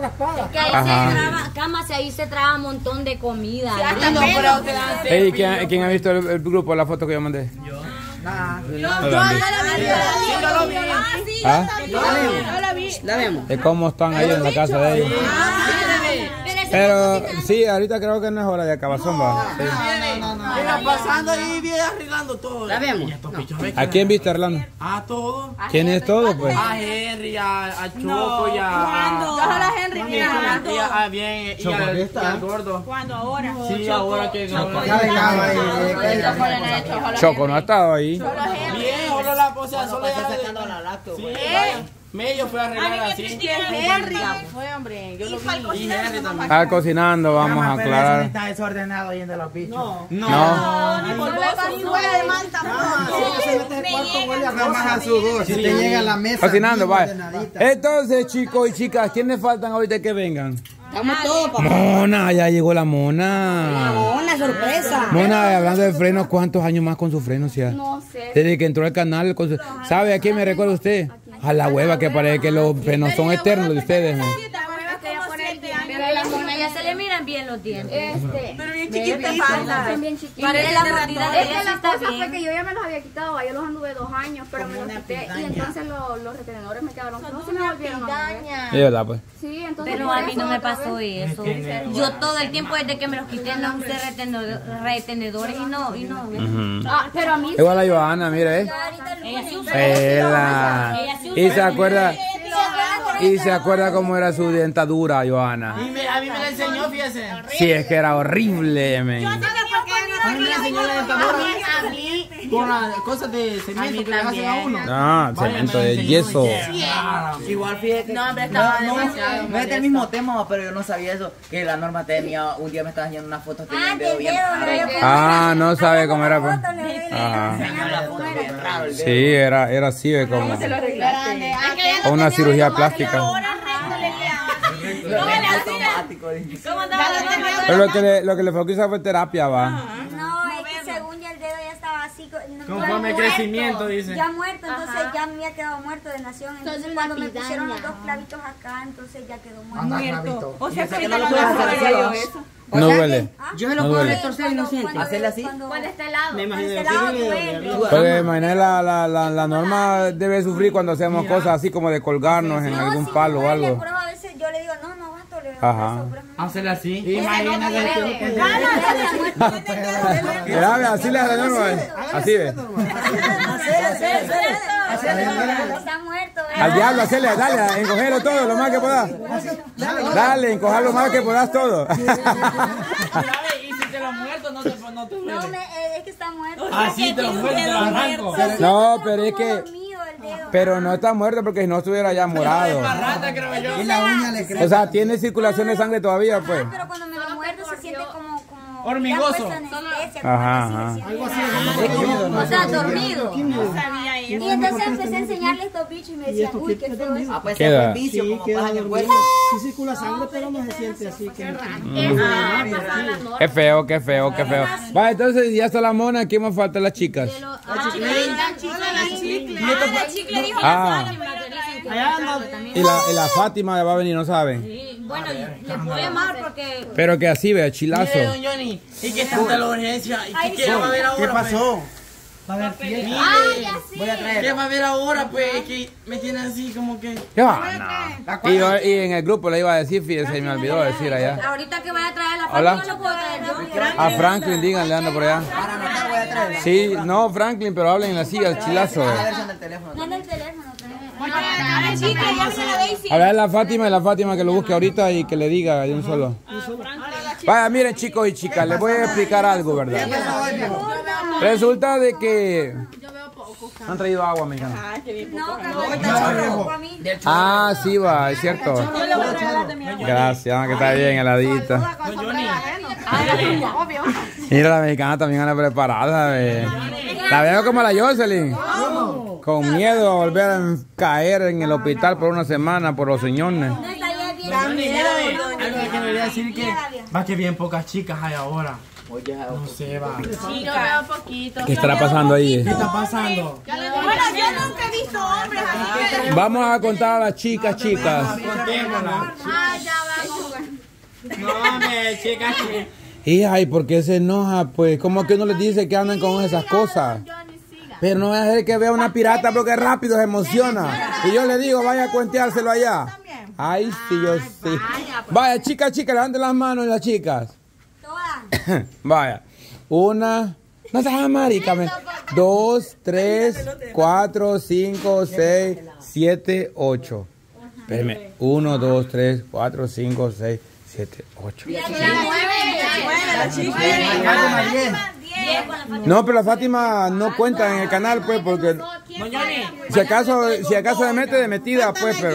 raspadas. Que ahí se traba, camas, ahí se traba un montón de comida. Hey, ¿quién ha visto el grupo, la foto que yo mandé? Yo la vi. La vemos. De cómo están ahí en la casa de ellos. Pero sí, ahorita creo que no es hora de acabazón, va. Sí. Mira, pasando ahí, viene arreglando todo. La vemos. ¿A quién viste, Orlando? A todos. ¿Quién es todo, pues? A Henry, a Choco y a... Ojalá Henry mira. Y al gordo. ¿Cuándo? Ahora. Sí, ahora que... Choco no ha estado ahí. Bien, solo la cosa, solo sacando la lacto. Medio fue a arreglar así. Henry fue, hombre. Yo lo vi. Y Henry también. Está cocinando, vamos a aclarar. Está desordenado ahí de los bichos. No. Ni por vos, ni huele de mal tampoco. Nada más a sudor. Si te llega a la mesa. Cocinando, vaya. Entonces, chicos y chicas, ¿quiénes faltan ahorita que vengan? Estamos todos, papá. Mona, ya llegó la Mona. Una sorpresa. Mona, hablando de frenos, ¿cuántos años más con sus frenos ya? No sé. Desde que entró al canal, ¿sabe a quién me recuerda usted? A la hueva, que parece que los frenos son eternos de ustedes, ¿no? Pero a la Mona ya se le miran bien los dientes. Pero bien chiquititas. Son bien chiquitos. La mordida de ella La está cosa fue bien. que yo ya me los había quitado, yo los anduve 2 años, pero me los quité y entonces los retenedores me quedaron, no se me volvieron a mover. Es verdad, pues. Sí, entonces Pero por a mí no eso me otra pasó vez. eso. Yo todo el tiempo desde que me los quité no usé retenedores y no. Ah, pero a mí Igual a Johanna, mira, Y se acuerda cómo era su dentadura, Johanna. A mí me la enseñó, fíjese. Sí, es que era horrible, men. A mí me la enseñó la dentadura. Con las cosas de cemento que le hacen a uno. Ah, cemento de yeso. Igual fíjate. No, hombre, estaba demasiado. No es del mismo tema, pero yo no sabía eso. Que la norma tenía, un día me estaba haciendo una foto, tenía un dedo bien raro. Ah, no sabe cómo era, pues. Ajá. La foto bien raro el dedo. Sí, era así, como o una cirugía plástica. Automático, dice. Pero lo que le fue quizás fue terapia, va. No, es que según ya el dedo ya estaba así, Conforme el crecimiento, dice. ya muerto, entonces ya me había quedado muerto de nación. Entonces cuando me pusieron los 2 clavitos acá, entonces ya quedó muerto. O sea, que ahorita no sabía yo eso. No duele. Yo se lo puedo retorcer inocente. Hacerle así. Cuando está helado. Me imagino Cuando que está sí, helado duele. Pues imagínate, la norma debe sufrir cuando hacemos cosas así como de colgarnos en algún palo o algo. Por eso a veces yo le digo, no vas a tolerar Ajá. eso. Hacerle así. Imagínate. Mira, así le hace la norma. Así ve. Está muerto. Al diablo, hacerle, dale, encogerlo todo, lo más que puedas. Dale, encoger lo más que puedas todo. Y si te lo muerto, no te duele. No, es que está muerto. Así te lo muerto, te lo arranco. No, pero es que... Dormido el dedo. Pero no está muerto porque si no estuviera ya morado. Rata, creo yo. Y la uña le crece. O sea, tiene circulación de sangre todavía, pues. Pero cuando me lo muerdo se siente como hormigoso. Ajá. Algo así. O sea, dormido. No sabía Y eso. entonces empecé a enseñarle estos bichos y me decían, uy, qué feo es. Ah, pues Queda. es un vicio, como pasa en el cuerpo. Sí circula sangre, pero no se siente así. Qué feo, qué feo, qué feo. Va, entonces ya está la Mona, ¿quién más falta? Las chicas. Ah, y la Fátima va a venir, no sabe. Bueno, le puedo llamar porque... Pero que así vea, chilazo. Mire, don Johnny, y que tanta la urgencia. ¿Y qué va a ver ahora? ¿Qué pasó? Voy a traer. ¿Qué va a ver ahora? Pues que me tiene así como que... ¿Qué va? No. Y en el grupo le iba a decir, fíjese, me olvidó decir allá. Ahorita que vaya a traer la Hola. Fátima, lo puedo traer yo. A Franklin, díganle, anda por allá. Para anotar voy a traer. Sí, no, Franklin, pero hablen así, al chilazo. A ver si anda el teléfono. No en el teléfono. A ver la Fátima y la Fátima que lo busque ahorita y que le diga de un solo. Vaya, miren chicos y chicas, les voy a explicar algo, ¿verdad? Resulta de que... Han traído agua, mi hija. No, cabrón, a mí. Ah, sí va, es cierto. Gracias, que está bien heladita. Mira, la mexicana también anda preparada. La veo como la Jocelyn. Con miedo a volver a caer en el hospital por una semana por los riñones. Algo que me voy a decir que... Va que bien pocas chicas hay ahora. No sé, va. Sí, yo veo poquito. ¿Qué estará pasando ahí? ¿Qué está pasando? Yo le digo Bueno, yo nunca he visto hombres así. Vamos a contar a las chicas. Contémosla. Ah, ya vamos. No, hombre, chicas. Hija, ¿y por qué se enoja? Pues, ¿cómo que uno les dice que andan con esas cosas? Pero no voy a hacer que vea una pirata porque rápido se emociona. Y yo le digo, vaya a cuenteárselo allá. Ay, sí, yo sí. Vaya, chicas, levanten las manos las chicas. Vaya. Una. No seas marica. 2, 3, 4, 5, 6, 7, 8. Espérame. 1, 2, 3, 4, 5, 6, 7, 8. No, pero la Fátima no cuenta en el canal, pues, porque si acaso se mete de metida, pues, pero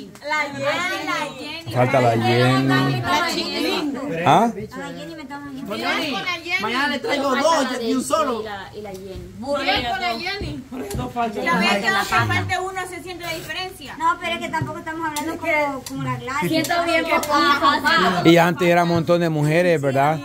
falta la Jenny. ¿Ah? Mañana le traigo dos y un solo. Y la Jenny. La vez que falta uno se siente la diferencia. No, pero es que tampoco estamos hablando como la Gladys. Siento bien poquito. Y antes era un montón de mujeres, ¿verdad?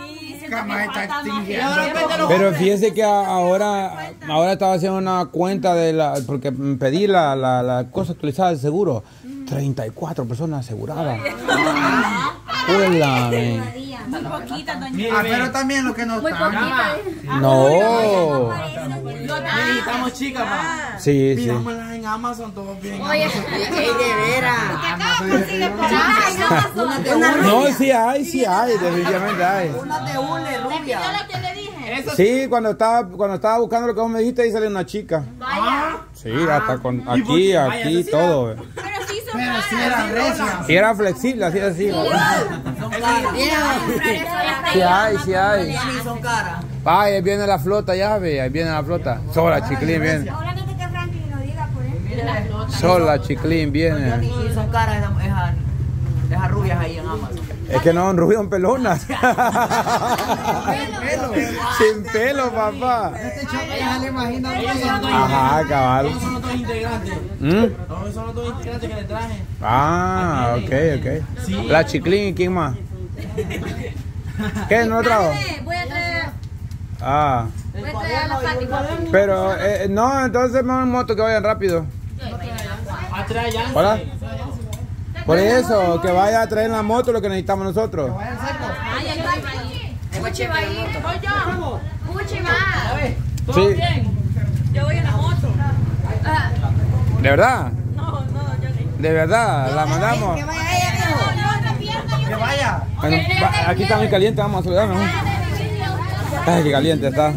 Pero fíjese que ahora estaba haciendo una cuenta de porque pedí la cosa actualizada del seguro. 34 personas aseguradas. Hola, Muy poquita, doña. Pero también lo que no está. no. Necesitamos chicas, ma. Sí. Pidámoslas en Amazon, todos bien. Oye, de veras. No, sí hay, definitivamente hay. Una de hule rubia. lo que le dije. Sí, cuando estaba buscando lo que vos me dijiste, ahí salió una chica. Sí, hasta con aquí, todo. Pero sí son Pero sí era recia. Y era flexible, así. Sí hay. Son caras. Ay, ahí viene la flota, ya ve, ahí viene la flota. Sola, Chiclín viene. Solamente que Franklin lo diga por él. Sola, Chiclín viene. Y son caras esas rubias ahí en Amazon. Es que no, rubio pelonas. Sin pelo, papá. Este choque ya se le imagina. Ajá, cabal. Todos son los dos integrantes. ¿Mm? Todos son los dos integrantes que le traje. Ah, ok. La Chiclín y quién más. ¿Qué? ¿No lo trajo? Voy a traer Ah. a la Fátima. Pero, no, entonces vamos en moto que vayan rápido. Atrás ya. Hola. Por eso, que vaya a traer en la moto lo que necesitamos nosotros. Sí. Yo voy en la moto. ¿De verdad? ¿De verdad? ¿La mandamos? Que vaya. Bueno, aquí está muy caliente, vamos a saludarnos. Ay, qué caliente está.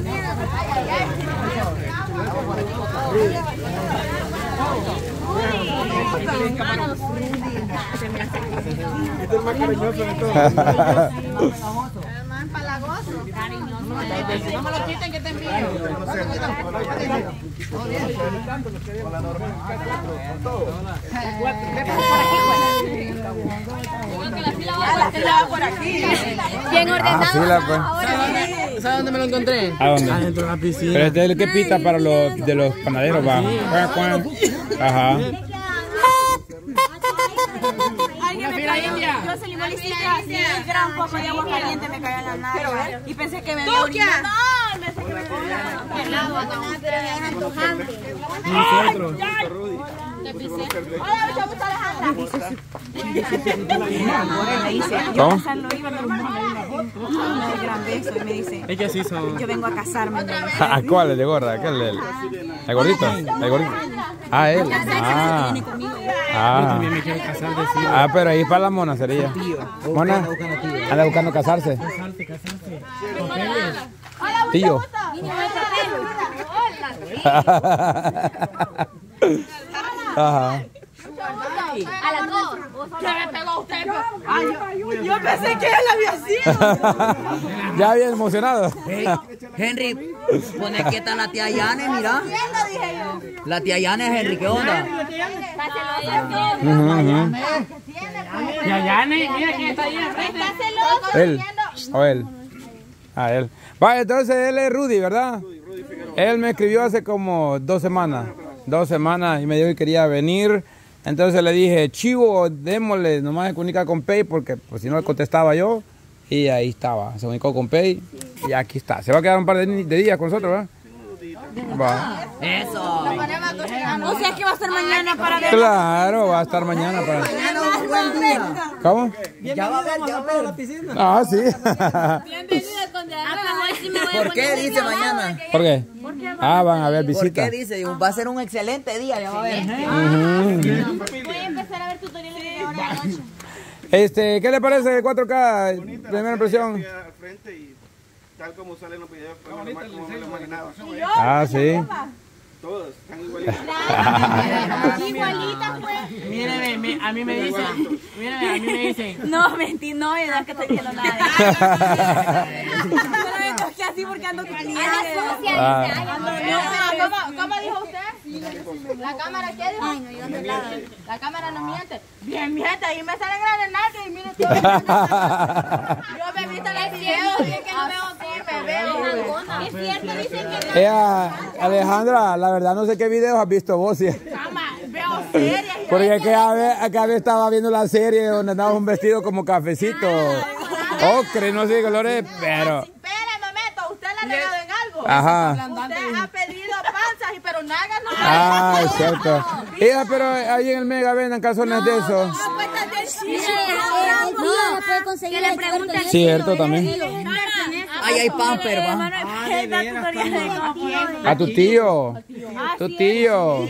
No me lo quiten que te envío. Bien ordenado. Fila, pues. ¿Sabes dónde me lo encontré? ¿A dónde? Adentro de la piscina. Pero este es el que pita para de los panaderos, va. Ajá. Yo se limón y así, gran poco de agua caliente me cayó en la nariz. Y pensé que me había orinado. No, pensé que me había orinado. Pero es antojante. Nosotros. Hola, mucho gusto, Alejandra. ¿Cómo? Pasarlo iba normal. Un gran beso y me dice, Es que así son. yo vengo a casarme. ¿A cuál? ¿El de gorra? ¿Aquel? ¿El gordito? ¿El gordito? Ah, él. Ah. Me quiero casar de sí. Ah, pero ahí para la mona sería. Mona, anda buscando casarse. Tío. Ajá. A las 2. ¿Qué me pegó usted? Yo pensé que él había sido. Ya bien emocionado. Henry, pone quieta la tía Yane, mira. La tía Yane, Henry, ¿qué onda? Ya, mira quién está ahí enfrente. Él. O él. Ah, él. Vale, entonces él es Rudy, ¿verdad? Él me escribió hace como 2 semanas. 2 semanas y me dijo que quería venir. Entonces le dije, chivo, démosle, nomás se comunica con Pay porque pues, si no le contestaba yo. Y ahí estaba, se comunicó con Pay y aquí está. Se va a quedar un par de días con nosotros, ¿verdad? Va. Eso. O sea que va a estar mañana para ver. Claro, va a estar mañana para... Mañana un buen día. ¿Cómo? Ya va a ver, ya va a ver la piscina. Ah, sí. ¿Por qué dice mañana? ¿Por qué? Ah, van a haber ¿Por visita. qué dice? Va a ser un excelente día, ya va a ver. Voy a empezar a ver tutoriales de ahora de noche. ¿Qué le parece el 4K? Primera impresión. Al frente y tal como salen los videos, como me lo imaginaba. Ah, sí. Todos están igualitos. Igualita fue. Míreme, a mí me dicen. No, mentí, no es que estoy viendo nada. Pero es que así porque ando caliente. ¿Cómo dijo usted? ¿La cámara qué dijo? Ay, no, yo no nada. La cámara no miente. Bien, miente, ahí me salen grandes nalgas y miren todo. Yo me he visto en los videos y es que no veo así, me veo. Es cierto, dicen que Alejandra, la verdad no sé qué videos has visto vos. ¿Sí? veo series. Porque acá estaba viendo la serie donde andaba un vestido como cafecito. Ocre, no sé qué colores, pero... Espera un momento, ¿usted le ha regado en algo? Ajá. Usted ha pedido panzas, pero nalgas no. Ah, es cierto. Hija, pero ahí en el Mega venden calzones de esos. No, la puede conseguir. Que le pregunten. Cierto, también. Ahí hay pamper, va. A tu tío. Tu tío.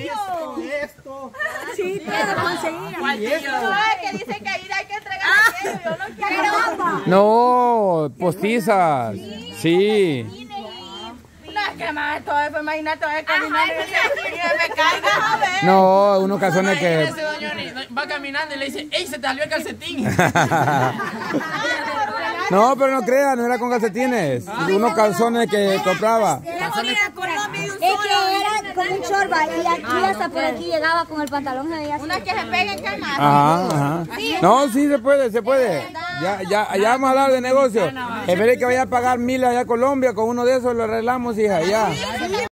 Sí, te lo conseguía. Que dicen que ahí hay que entregar aquello, yo no quiero. No, postizas. Sí. No, es que más todo eso, imagínate, todo eso caminando y me caiga, a ver. No, unos calzones que... Ese doña va caminando y le dice, ¡ey, se te salió el calcetín! No, pero no creas, no era con calcetines. Unos calzones que compraba. Es que era como un chorba y aquí hasta por aquí llegaba con el pantalón. Una que se pegue en cama. Ajá. No, sí se puede, se puede. Ya vamos a hablar de negocio. Espere que vaya a pagar 1000 allá a Colombia, con uno de esos lo arreglamos, hija, ya.